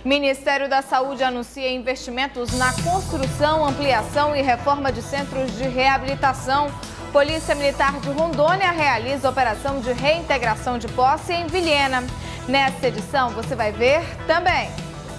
Ministério da Saúde anuncia investimentos na construção, ampliação e reforma de centros de reabilitação. Polícia Militar de Rondônia realiza operação de reintegração de posse em Vilhena. Nesta edição você vai ver também.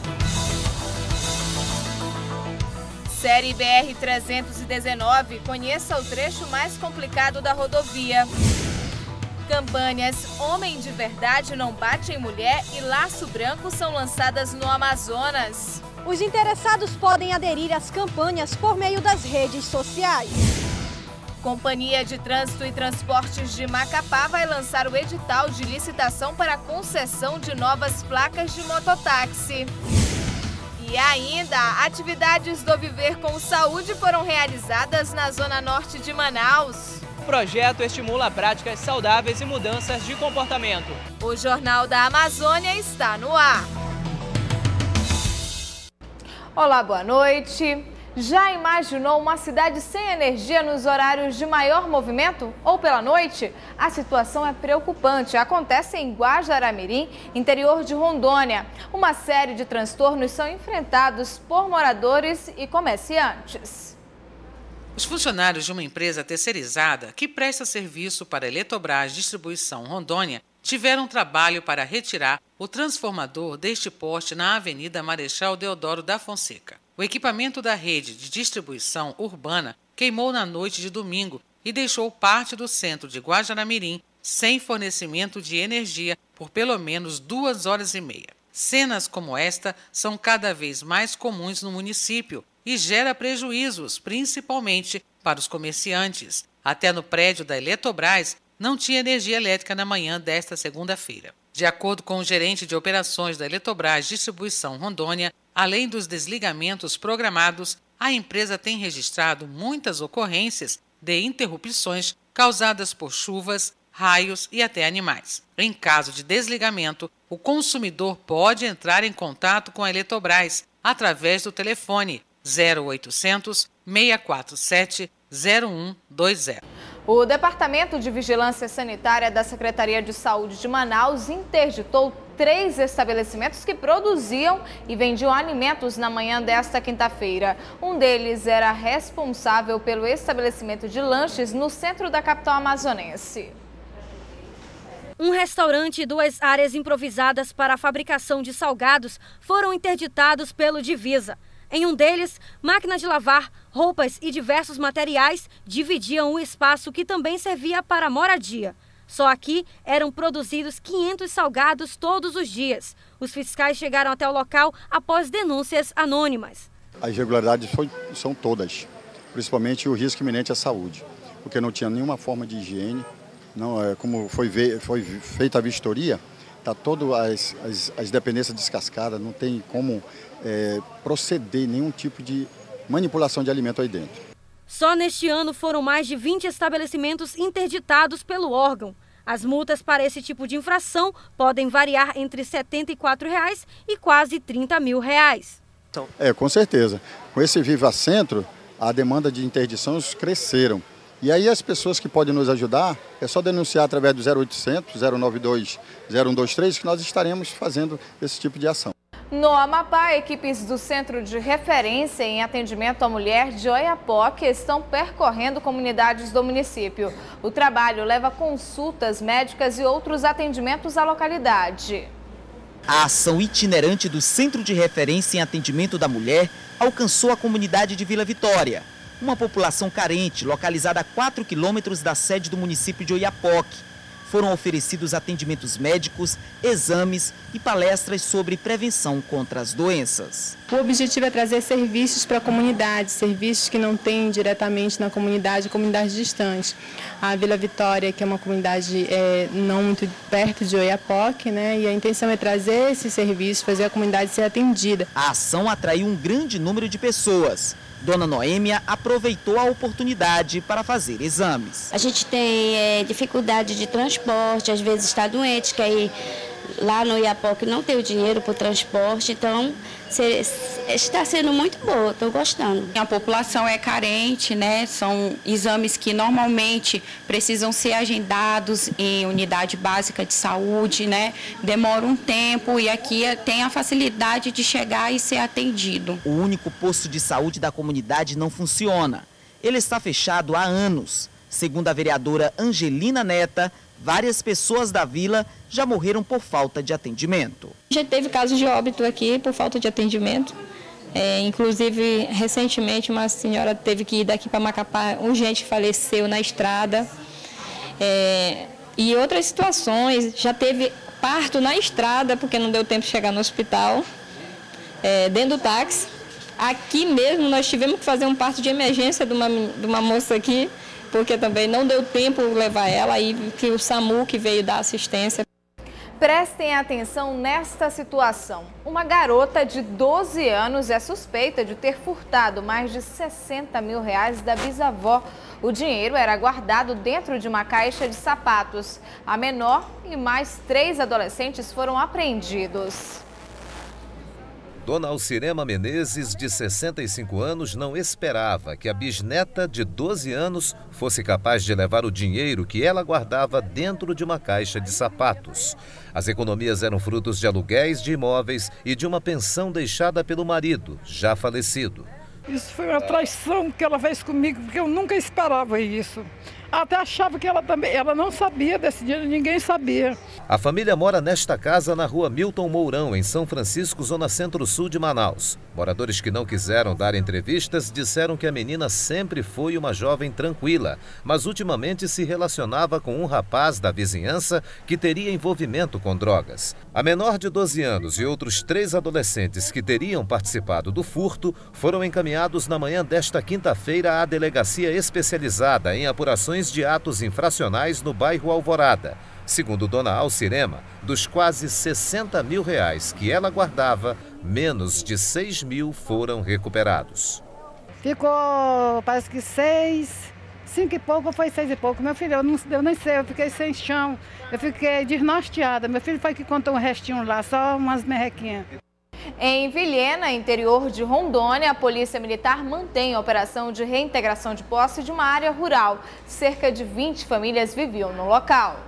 Série BR-319, conheça o trecho mais complicado da rodovia. Campanhas Homem de Verdade Não Bate em Mulher e Laço Branco são lançadas no Amazonas. Os interessados podem aderir às campanhas por meio das redes sociais. Companhia de Trânsito e Transportes de Macapá vai lançar o edital de licitação para a concessão de novas placas de mototáxi. E ainda, atividades do Viver com Saúde foram realizadas na Zona Norte de Manaus. O projeto estimula práticas saudáveis e mudanças de comportamento. O Jornal da Amazônia está no ar. Olá, boa noite. Já imaginou uma cidade sem energia nos horários de maior movimento ou pela noite? A situação é preocupante. Acontece em Guajará-Mirim, interior de Rondônia. Uma série de transtornos são enfrentados por moradores e comerciantes. Os funcionários de uma empresa terceirizada que presta serviço para a Eletrobras Distribuição Rondônia tiveram trabalho para retirar o transformador deste poste na Avenida Marechal Deodoro da Fonseca. O equipamento da rede de distribuição urbana queimou na noite de domingo e deixou parte do centro de Guajará-Mirim sem fornecimento de energia por pelo menos 2 horas e meia. Cenas como esta são cada vez mais comuns no município e gera prejuízos, principalmente para os comerciantes. Até no prédio da Eletrobras não tinha energia elétrica na manhã desta segunda-feira. De acordo com o gerente de operações da Eletrobras Distribuição Rondônia, além dos desligamentos programados, a empresa tem registrado muitas ocorrências de interrupções causadas por chuvas, raios e até animais. Em caso de desligamento, o consumidor pode entrar em contato com a Eletrobras através do telefone 0800 647 0120. O Departamento de Vigilância Sanitária da Secretaria de Saúde de Manaus interditou 3 estabelecimentos que produziam e vendiam alimentos na manhã desta quinta-feira. Um deles era responsável pelo estabelecimento de lanches no centro da capital amazonense. Um restaurante e 2 áreas improvisadas para a fabricação de salgados foram interditados pelo Divisa. Em um deles, máquinas de lavar, roupas e diversos materiais dividiam o espaço que também servia para moradia. Só aqui eram produzidos 500 salgados todos os dias. Os fiscais chegaram até o local após denúncias anônimas. As irregularidades são todas, principalmente o risco iminente à saúde, porque não tinha nenhuma forma de higiene. Não, como foi feita a vistoria, está todas as dependências descascadas, não tem como proceder nenhum tipo de manipulação de alimento aí dentro. Só neste ano foram mais de 20 estabelecimentos interditados pelo órgão. As multas para esse tipo de infração podem variar entre R$ 74 e quase R$ 30 mil. Com certeza. Com esse Viva Centro, a demanda de interdições cresceram. E aí as pessoas que podem nos ajudar, é só denunciar através do 0800 092 0123 que nós estaremos fazendo esse tipo de ação. No Amapá, equipes do Centro de Referência em Atendimento à Mulher de Oiapoque estão percorrendo comunidades do município. O trabalho leva consultas médicas e outros atendimentos à localidade. A ação itinerante do Centro de Referência em Atendimento da Mulher alcançou a comunidade de Vila Vitória, uma população carente localizada a 4 quilômetros da sede do município de Oiapoque. Foram oferecidos atendimentos médicos, exames e palestras sobre prevenção contra as doenças. O objetivo é trazer serviços para a comunidade, serviços que não tem diretamente na comunidade, comunidades distantes. A Vila Vitória, que é uma comunidade não muito perto de Oiapoque, né? E a intenção é trazer esse serviço, fazer a comunidade ser atendida. A ação atraiu um grande número de pessoas. Dona Noêmia aproveitou a oportunidade para fazer exames. A gente tem dificuldade de transporte, às vezes está doente, quer ir lá no Oiapoque não tenho dinheiro para o transporte, então está sendo muito boa, estou gostando. A população é carente, né? São exames que normalmente precisam ser agendados em unidade básica de saúde, né? Demora um tempo e aqui tem a facilidade de chegar e ser atendido. O único posto de saúde da comunidade não funciona. Ele está fechado há anos. Segundo a vereadora Angelina Neta, várias pessoas da vila já morreram por falta de atendimento. Já teve casos de óbito aqui por falta de atendimento. Inclusive, recentemente, uma senhora teve que ir daqui para Macapá, urgente, faleceu na estrada. E outras situações, já teve parto na estrada, porque não deu tempo de chegar no hospital, dentro do táxi. Aqui mesmo nós tivemos que fazer um parto de emergência de uma moça aqui, porque também não deu tempo de levar ela, aí que o SAMU que veio dar assistência. Prestem atenção nesta situação. Uma garota de 12 anos é suspeita de ter furtado mais de R$60 mil da bisavó. O dinheiro era guardado dentro de uma caixa de sapatos. A menor e mais 3 adolescentes foram apreendidos. Dona Alcirema Menezes, de 65 anos, não esperava que a bisneta de 12 anos fosse capaz de levar o dinheiro que ela guardava dentro de uma caixa de sapatos. As economias eram frutos de aluguéis de imóveis e de uma pensão deixada pelo marido, já falecido. Isso foi uma traição que ela fez comigo, porque eu nunca esperava isso. Até achava que ela não sabia desse dinheiro, ninguém sabia. A família mora nesta casa na rua Milton Mourão, em São Francisco, zona centro-sul de Manaus. Moradores que não quiseram dar entrevistas disseram que a menina sempre foi uma jovem tranquila, mas ultimamente se relacionava com um rapaz da vizinhança que teria envolvimento com drogas. A menor de 12 anos e outros 3 adolescentes que teriam participado do furto foram encaminhados na manhã desta quinta-feira à delegacia especializada em apurações de atos infracionais no bairro Alvorada. Segundo Dona Alcirema, dos quase R$60 mil que ela guardava, menos de 6 mil foram recuperados. Ficou, parece que 6, 5 e pouco, foi 6 e pouco. Meu filho, eu nem sei, eu fiquei sem chão, eu fiquei desnorteada. Meu filho foi que contou um restinho lá, só umas merrequinhas. Em Vilhena, interior de Rondônia, a Polícia Militar mantém a operação de reintegração de posse de uma área rural. Cerca de 20 famílias viviam no local.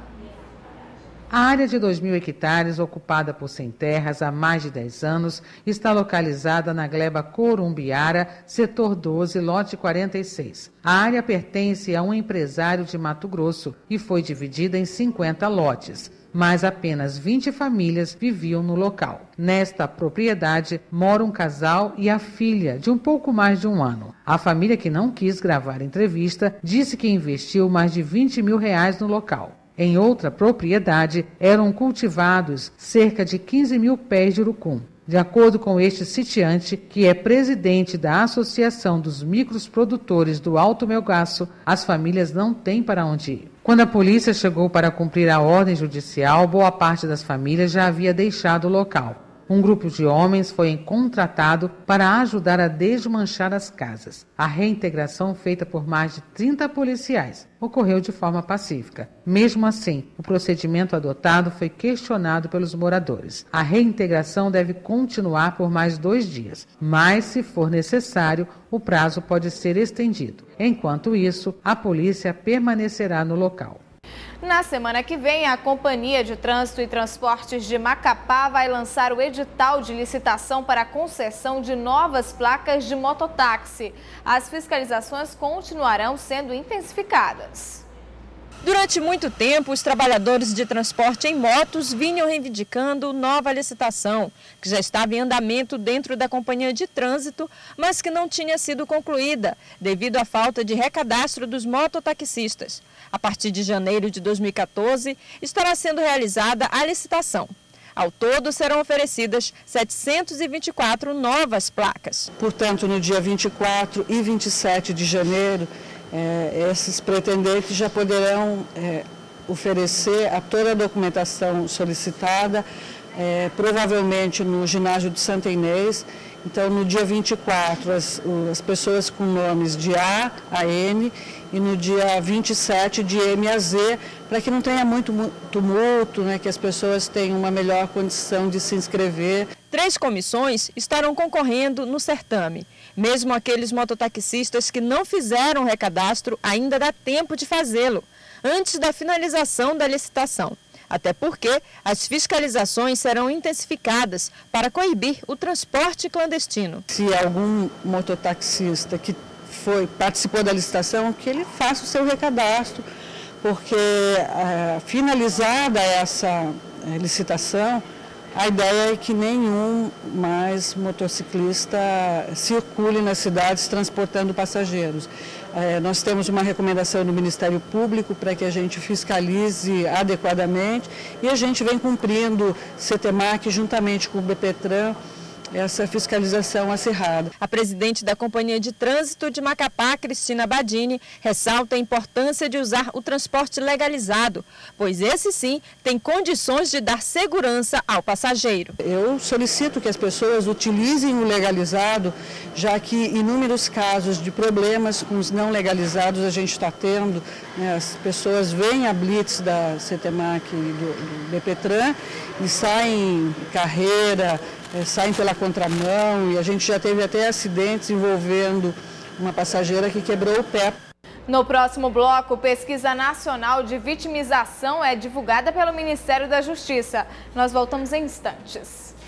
A área de 2.000 hectares, ocupada por sem terras há mais de 10 anos, está localizada na gleba Corumbiara, setor 12, lote 46. A área pertence a um empresário de Mato Grosso e foi dividida em 50 lotes, mas apenas 20 famílias viviam no local. Nesta propriedade mora um casal e a filha, de um pouco mais de 1 ano. A família, que não quis gravar entrevista, disse que investiu mais de R$20 mil no local. Em outra propriedade, eram cultivados cerca de 15 mil pés de urucum. De acordo com este sitiante, que é presidente da Associação dos Microprodutores do Alto Melgaço, as famílias não têm para onde ir. Quando a polícia chegou para cumprir a ordem judicial, boa parte das famílias já havia deixado o local. Um grupo de homens foi contratado para ajudar a desmanchar as casas. A reintegração, feita por mais de 30 policiais, ocorreu de forma pacífica. Mesmo assim, o procedimento adotado foi questionado pelos moradores. A reintegração deve continuar por mais 2 dias, mas, se for necessário, o prazo pode ser estendido. Enquanto isso, a polícia permanecerá no local. Na semana que vem, a Companhia de Trânsito e Transportes de Macapá vai lançar o edital de licitação para a concessão de novas placas de mototáxi. As fiscalizações continuarão sendo intensificadas. Durante muito tempo, os trabalhadores de transporte em motos vinham reivindicando nova licitação, que já estava em andamento dentro da Companhia de Trânsito, mas que não tinha sido concluída, devido à falta de recadastro dos mototaxistas. A partir de janeiro de 2014, estará sendo realizada a licitação. Ao todo, serão oferecidas 724 novas placas. Portanto, no dia 24 e 27 de janeiro, esses pretendentes já poderão oferecer a toda a documentação solicitada, provavelmente no ginásio de Santa Inês. Então, no dia 24, as pessoas com nomes de A a N e no dia 27 de M a Z, para que não tenha muito tumulto, né, que as pessoas tenham uma melhor condição de se inscrever. 3 comissões estarão concorrendo no certame. Mesmo aqueles mototaxistas que não fizeram o recadastro, ainda dá tempo de fazê-lo, antes da finalização da licitação. Até porque as fiscalizações serão intensificadas para coibir o transporte clandestino. Se algum mototaxista que participou da licitação, que ele faça o seu recadastro, porque finalizada essa licitação, a ideia é que nenhum mais motociclista circule nas cidades transportando passageiros. Nós temos uma recomendação do Ministério Público para que a gente fiscalize adequadamente e a gente vem cumprindo, CETEMAC, juntamente com o BPTran, essa fiscalização acirrada. A presidente da Companhia de Trânsito de Macapá, Cristina Badini, ressalta a importância de usar o transporte legalizado, pois esse sim tem condições de dar segurança ao passageiro. Eu solicito que as pessoas utilizem o legalizado, já que inúmeros casos de problemas com os não legalizados a gente está tendo, né? As pessoas veem a blitz da CETEMAC e do BPTran e saem carreira, saem pela contramão, e a gente já teve até acidentes envolvendo uma passageira que quebrou o pé. No próximo bloco, pesquisa nacional de vitimização é divulgada pelo Ministério da Justiça. Nós voltamos em instantes.